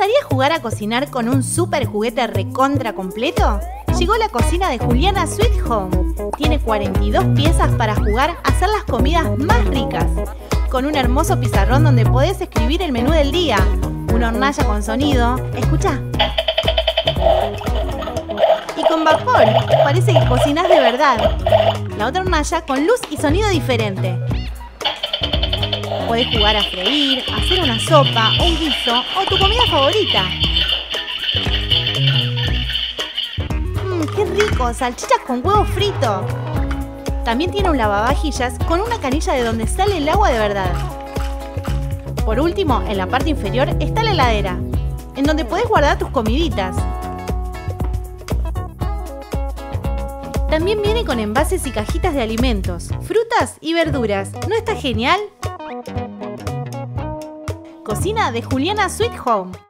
gustaría jugar a cocinar con un super juguete recontra completo? Llegó la cocina de Juliana Sweet Home. Tiene 42 piezas para jugar a hacer las comidas más ricas. Con un hermoso pizarrón donde podés escribir el menú del día. Una hornalla con sonido. ¿Escuchá? Y con vapor. Parece que cocinás de verdad. La otra hornalla con luz y sonido diferente. Podés jugar a freír, hacer una sopa, un guiso o tu comida favorita. ¡Qué rico! Salchichas con huevo frito. También tiene un lavavajillas con una canilla de donde sale el agua de verdad. Por último, en la parte inferior está la heladera, en donde podés guardar tus comiditas. También viene con envases y cajitas de alimentos, frutas y verduras. ¿No está genial? Cocina de Juliana Sweet Home.